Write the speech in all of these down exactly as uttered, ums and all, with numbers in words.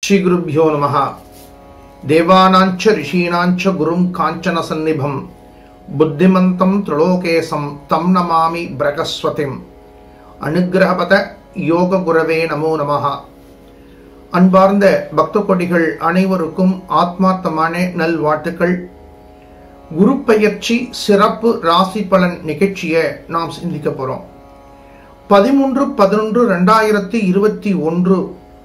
श्री गुरुभ्यो नमः। देवानांच ऋषीणांच गुरुं कांचन सन्निभं बुद्धिमन्तं त्रिलोकेशं तं नमामि बृहस्पतिं। अनुग्रहपत योग गुरवे नमो नमः। அன்பார்ந்த பக்த கொடிகள் அனைவருக்கும் ஆத்மார்த்தமான நல்வாழ்த்துக்கள். குரு பெயர்ச்சி சிறப்பு ராசி பலன் நிகழ்ச்சியை நாம் சிந்திக்க போறோம். பதிமூன்று பதினொன்று ரெண்டாயிரத்தி இருபத்தி ஒன்று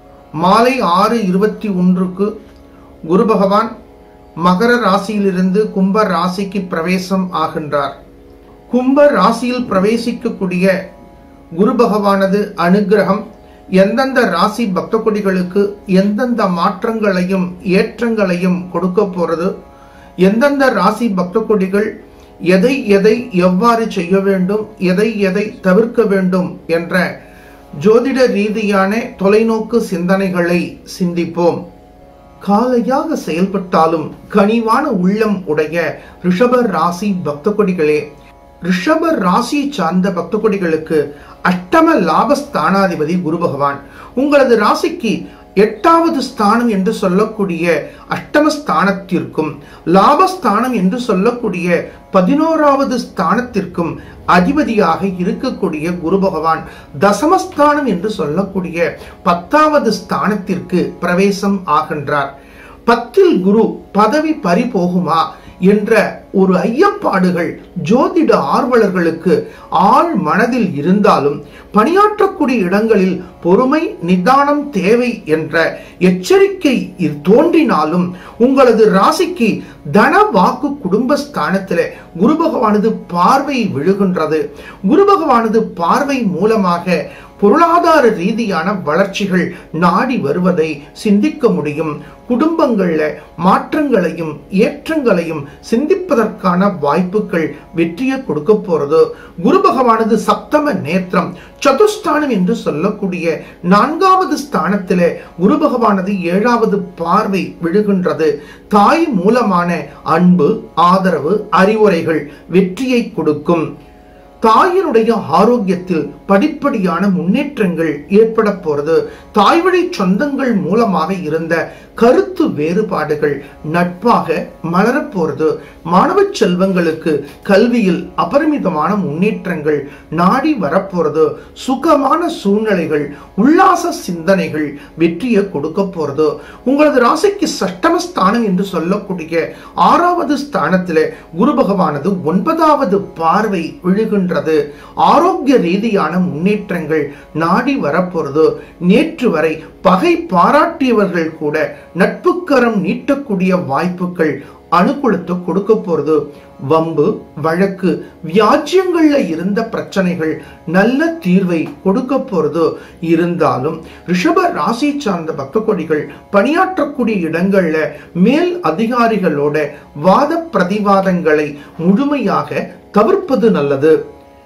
மாலை ஆறு இருபத்தி ஒன்றுக்கு குரு பகவான் மகர ராசியிலிருந்து கும்ப ராசிக்கு பிரவேசம் ஆகின்றார். கும்ப ராசியில் பிரவேசிக்கக்கூடிய குரு பகவானது அனுகிரகம் எந்தெந்த ராசி பக்த கொடிகளுக்கு எந்தெந்த மாற்றங்களையும் ஏற்றங்களையும் கொடுக்க போறது, எந்தெந்த ராசி பக்த கொடிகள் எதை எதை எவ்வாறு செய்ய வேண்டும், எதை எதை தவிர்க்க வேண்டும் என்ற ஜோதிட ரீதியான தொலைநோக்கு சிந்தனைகளை சிந்திப்போம். காலையாக செயல்பட்டாலும் கனிவான உள்ளம் உடைய ரிஷப ராசி பக்த கொடிகளே, ரிஷப ராசி சார்ந்த பக்த கொடிகளுக்கு அஷ்டம லாபஸ்தானாதிபதி குரு பகவான் உங்களது ராசிக்கு எட்டாவது ஸ்தானம் என்று சொல்லக்கூடிய அஷ்டமஸ்தானத்திற்கும் லாபஸ்தானம் என்று சொல்லக்கூடிய பதினோராவது ஸ்தானத்திற்கும் அதிபதியாக இருக்கக்கூடிய குரு பகவான் தசமஸ்தானம் என்று சொல்லக்கூடிய பத்தாவது ஸ்தானத்திற்கு பிரவேசம் ஆகின்றார். பத்தில் குரு பதவி பறிபோகுமா என்ற ஒரு ஐயப்பாடுகள் ஜோதிட ஆர்வலர்களுக்கு ஆழ் மனதில் இருந்தாலும், பணியாற்றக்கூடிய இடங்களில் பொறுமை நிதானம் தேவை என்ற எச்சரிக்கை தோன்றினாலும், உங்களது ராசிக்கு தன வாக்கு குடும்ப ஸ்தானத்திலே குரு பகவானது பார்வை விழுகின்றது. குரு பகவானது பார்வை மூலமாக பொருளாதார ரீதியான வளர்ச்சிகள் நாடி வருவதை சிந்திக்க முடியும். குடும்பங்கள்ல மாற்றங்களையும் ஏற்றங்களையும் சிந்திப்பதற்கான வாய்ப்புகள் வெற்றியை கொடுக்க போறது. குரு பகவானது சப்தம நேத்திரம் சதுஸ்தானம் என்று சொல்லக்கூடிய நான்காவது ஸ்தானத்திலே குரு பகவானது ஏழாவது பார்வை விழுகின்றது. தாய் மூலமான அன்பு ஆதரவு அறிவுரைகள் வெற்றியை கொடுக்கும். தாயினுடைய ஆரோக்கியத்தில் படிப்படியான முன்னேற்றங்கள் ஏற்பட போறது. தாய் வழி சொந்தங்கள் மூலமாக இருந்த கருத்து வேறுபாடுகள் நட்பாக மலரப் போறது. மாணவ செல்வங்களுக்கு கல்வியில் அபரிமிதமான முன்னேற்றங்கள் நாடி வரப்போறது. சுகமான சூழ்நிலைகள் உல்லாச சிந்தனைகள் வெற்றியை கொடுக்க போறது. உங்களது ராசிக்கு சஷ்டமஸ்தானம் என்று சொல்லக்கூடிய ஆறாவது ஸ்தானத்திலே குரு பகவானது ஒன்பதாவது பார்வை விழுகின்றது. ஆரோக்கிய ரீதியான முன்னேற்றங்கள் நாடி வரப்போறது. நேற்று வரை பகை பாராட்டியவர்கள் கூட நட்புக்கரம் நீட்டக்கூடிய வாய்ப்புகள் அனுகூலத்தை கொடுக்க போறது. வம்பு வழக்கு வியாஜ்யங்கள்ல இருந்த பிரச்சனைகள் நல்ல தீர்வை கொடுக்க போறது. இருந்தாலும் ரிஷப ராசி சார்ந்த பக்த கொடிகள் பணியாற்றக்கூடிய இடங்கள்ல மேல் அதிகாரிகளோட வாத பிரதிவாதங்களை முழுமையாக தவிர்ப்பது நல்லது.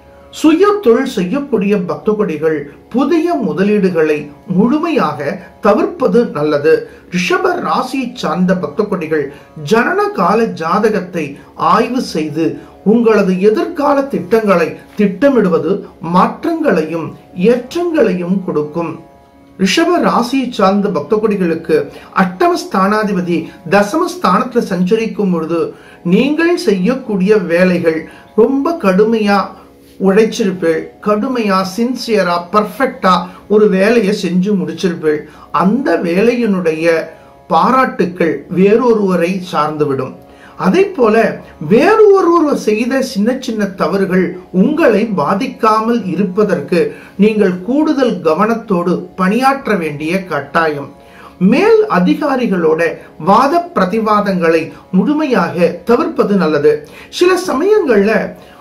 சுய தொழில் செய்யக்கூடிய பக்த கொடிகள் புதிய முதலீடுகளை முழுமையாக தவிர்ப்பது நல்லது. ரிஷப ராசியை சார்ந்த பக்த கொடிகள் ஜனன கால ஜாதகத்தை ஆய்வு செய்து உங்களது எதிர்கால திட்டங்களை திட்டமிடுவது மாற்றங்களையும் ஏற்றங்களையும் கொடுக்கும். ரிஷப ராசியை சார்ந்த பக்த கொடிகளுக்கு அஷ்டம ஸ்தானாதிபதி தசம ஸ்தானத்துல சஞ்சரிக்கும் பொழுது நீங்கள் செய்யக்கூடிய வேலைகள் ரொம்ப கடுமையா உழைச்சிருப்பேள். கடுமையா சின்சியரா பர்ஃபெக்டா ஒரு வேலையை செஞ்சு முடிச்சிருப்பேள். அந்த வேலையினுடைய பாராட்டுக்கள் வேறொருவரை சார்ந்துவிடும். அதே போல வேறு ஒருவர் செய்த சின்ன சின்ன தவறுகள் உங்களை பாதிக்காமல் இருப்பதற்கு நீங்கள் கூடுதல் கவனத்தோடு பணியாற்ற வேண்டிய கட்டாயம். மேல் அதிகாரிகளோட வாத பிரதிவாதங்களை முழுமையாக தவிர்ப்பது நல்லது. சில சமயங்கள்ல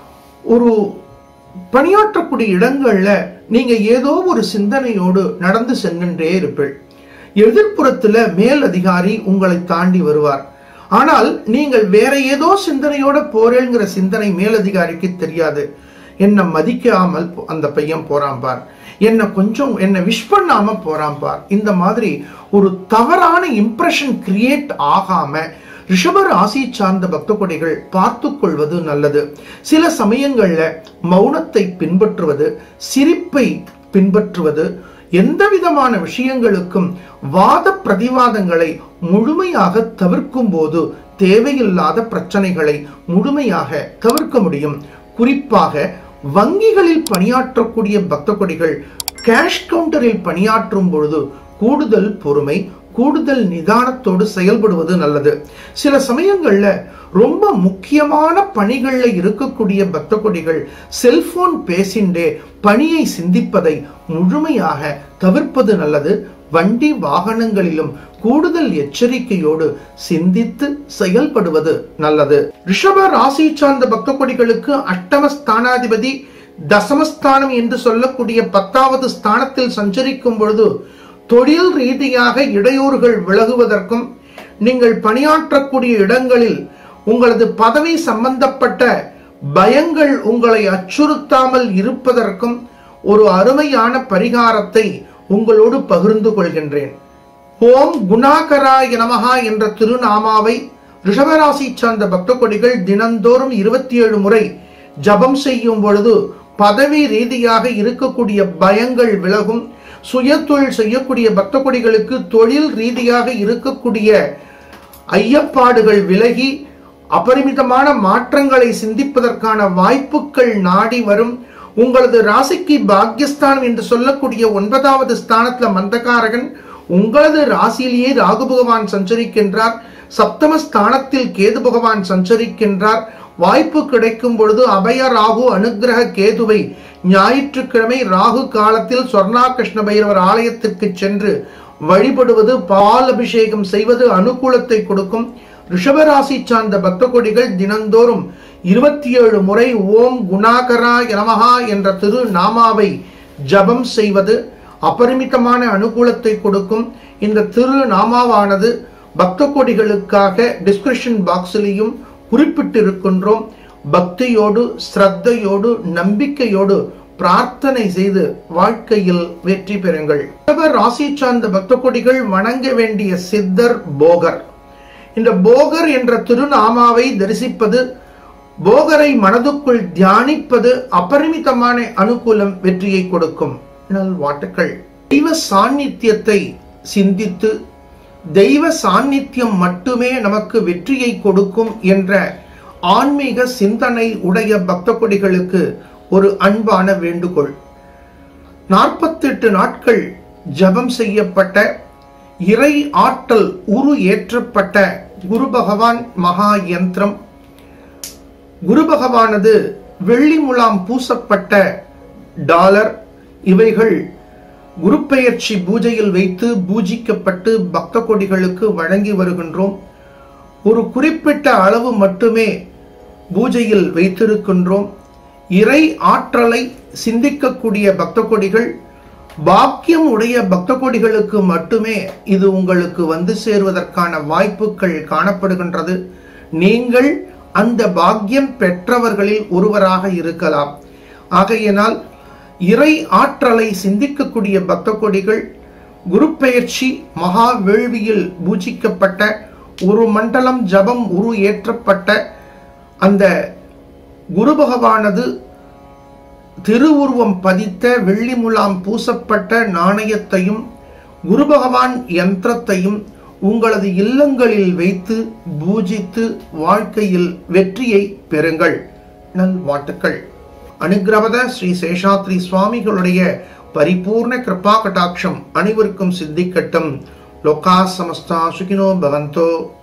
ஒரு பணியாற்றக்கூடிய இடங்கள்ல நீங்க ஏதோ ஒரு சிந்தனையோடு நடந்து சென்றுட்டே இருப்பீள். எதிர்ப்புறத்துல மேல் அதிகாரி உங்களை தாண்டி வருவார். ஆனால் நீங்கள் வேற ஏதோ சிந்தனையோட போறேங்கிற சிந்தனை மேலதிகாரிக்கு தெரியாது. என்ன மதிக்காமல் அந்த பையன் போறான் பார், என்ன கொஞ்சம் என்ன விஷ் பண்ணாம போறான் பார். இந்த மாதிரி ஒரு தவறான இம்ப்ரெஷன் கிரியேட் ஆகாம ரிஷப ராசி சார்ந்த பக்த கொடிகள் பார்த்து கொள்வது நல்லது. சில சமயங்கள்ல மௌனத்தை பின்பற்றுவது, சிரிப்பை பின்பற்றுவது, எந்த விதமான விஷயங்களுக்கும் வாத பிரதிவாதங்களை முழுமையாக தவிர்க்கும் போது தேவையில்லாத பிரச்சனைகளை முழுமையாக தவிர்க்க முடியும். குறிப்பாக வங்கிகளில் பணியாற்றக்கூடிய பக்த கொடிகள் கேஷ் கவுண்டரில் பணியாற்றும் பொழுது கூடுதல் பொறுமை, கூடுதல் நிதானத்தோடு செயல்படுவது நல்லது. சில சமயங்கள்ல ரொம்ப முக்கியமான பணிகள்ல இருக்கக்கூடிய பக்த கொடிகள் செல்போன் பேசிண்டே பணியை சிந்திப்பதை முழுமையாக தவிர்ப்பது நல்லது. வண்டி வாகனங்களிலும் கூடுதல் எச்சரிக்கையோடு சிந்தித்து செயல்படுவது நல்லது. ரிஷப ராசி சார்ந்த பக்த கொடிகளுக்கு அஷ்டமஸ்தானாதிபதி தசமஸ்தானம் என்று சொல்லக்கூடிய பத்தாவது ஸ்தானத்தில் சஞ்சரிக்கும் பொழுது தொழில் ரீதியாக இடையூறுகள் விலகுவதற்கும், நீங்கள் பணியாற்றக்கூடிய இடங்களில் உங்களது பதவி சம்பந்தப்பட்ட பயங்கள் உங்களை அச்சுறுத்தாமல் இருப்பதற்கும் ஒரு அருமையான பரிகாரத்தை உங்களோடு பகிர்ந்து கொள்கின்றேன். ஓம் குணாகராய நமஹா என்ற திருநாமாவை ரிஷபராசி சார்ந்த பக்த கொடிகள் தினந்தோறும் இருபத்தி ஏழு முறை ஜபம் செய்யும் பொழுது பதவி ரீதியாக இருக்கக்கூடிய பயங்கள் விலகும். சுய தொழில் செய்யக்கூடிய பக்த கொடிகளுக்கு தொழில் ரீதியாக இருக்கக்கூடிய ஐயப்பாடுகள் விலகி அபரிமிதமான மாற்றங்களை சிந்திப்பதற்கான வாய்ப்புகள் நாடி வரும். உங்களது ராசிக்கு பாக்யஸ்தானம் என்று சொல்லக்கூடிய ஒன்பதாவது ஸ்தானத்துல மந்தகாரகன், உங்களது ராசியிலேயே ராகு பகவான் சஞ்சரிக்கின்றார். சப்தம ஸ்தானத்தில் கேது பகவான் சஞ்சரிக்கின்றார். வாய்ப்பு கிடைக்கும் பொழுது அபய ராகு அனுகிரக கேதுவை ஞாயிற்றுக்கிழமை ராகு காலத்தில் சொர்ணா கிருஷ்ண பைரவர் ஆலயத்திற்கு சென்று வழிபடுவது, பால் அபிஷேகம் செய்வது அனுகூலத்தை கொடுக்கும். ரிஷபராசி சார்ந்த பக்த கொடிகள் தினந்தோறும் இருபத்தி ஏழு முறை ஓம் குணாகராய நமஹா என்ற திரு நாமாவை ஜபம் செய்வது அபரிமிதமான அனுகூலத்தை கொடுக்கும். இந்த திரு நாமாவானது பக்த கொடிகளுக்காக டிஸ்கிரிப்ஷன் பாக்ஸிலையும் குறிப்பிட்டிருக்கின்றோம். பக்தியோடு, ஸ்ரத்தையோடு, நம்பிக்கையோடு பிரார்த்தனை செய்து வாழ்க்கையில் வெற்றி பெறுங்கள். ராசி சார்ந்த பக்த கொடிகள் வணங்க வேண்டிய சித்தர் போகர். இந்த போகர் என்ற திருநாமாவை தரிசிப்பது, போகரை மனதுக்குள் தியானிப்பது அபரிமிதமான அனுகூலம், வெற்றியை கொடுக்கும். நல்வாழ்த்துக்கள். தெய்வ சாநித்தியத்தை சிந்தித்து தெய்வ சாநித்தியம் மட்டுமே நமக்கு வெற்றியை கொடுக்கும் என்ற ஆன்மீக சிந்தனை உடைய பக்த கொடிகளுக்கு ஒரு அன்பான வேண்டுகோள். நாற்பத்தி எட்டு நாட்கள் ஜபம் செய்யப்பட்ட இறை ஆற்றல் உரு ஏற்றப்பட்ட குரு பகவான் மகா யந்திரம், குரு பகவானது வெள்ளி முலாம் பூசப்பட்ட டாலர், இவைகள் குரு பெயர்ச்சி பூஜையில் வைத்து பூஜிக்கப்பட்டு பக்த கொடிகளுக்கு வழங்கி வருகின்றோம். ஒரு குறிப்பிட்ட அளவு மட்டுமே பூஜையில் வைத்திருக்கின்றோம். இறை ஆற்றலை சிந்திக்கக்கூடிய பக்த கொடிகள், பாக்கியம் உடைய பக்த கொடிகளுக்கு மட்டுமே இது உங்களுக்கு வந்து சேருவதற்கான வாய்ப்புகள் காணப்படுகின்றது. நீங்கள் அந்த பாக்கியம் பெற்றவர்களில் ஒருவராக இருக்கலாம். ஆகையினால் இறை ஆற்றலை சிந்திக்கக்கூடிய பக்த கொடிகள் குரு பெயர்ச்சி மகா வேள்வியில் பூஜிக்கப்பட்ட ஒரு மண்டலம் ஜபம் உரு ஏற்றப்பட்ட அந்த குரு பகவானது திருவுருவம் பதித்த வெள்ளி முலாம் பூசப்பட்ட நாணயத்தையும் குரு பகவான் யந்திரத்தையும் உங்களது இல்லங்களில் வைத்து பூஜித்து வாழ்க்கையில் வெற்றியை பெறுங்கள். நல்வாழ்த்துக்கள். அனுகிரவத ஸ்ரீ சேஷாத்ரி சுவாமிகளுடைய பரிபூர்ண கிருபா கடாட்சம் அனைவருக்கும் சித்திக்கட்டும். லோகா சமஸ்தா சுகினோ பவந்தோ.